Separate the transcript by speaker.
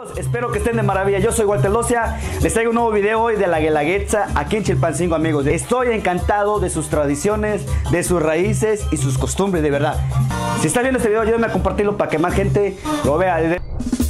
Speaker 1: Espero que estén de maravilla. Yo soy Walter Locia. Les traigo un nuevo video hoy de la Guelaguetza aquí en Chilpancingo, amigos. Estoy encantado de sus tradiciones, de sus raíces y sus costumbres, de verdad. Si estás viendo este video, ayúdame a compartirlo para que más gente lo vea.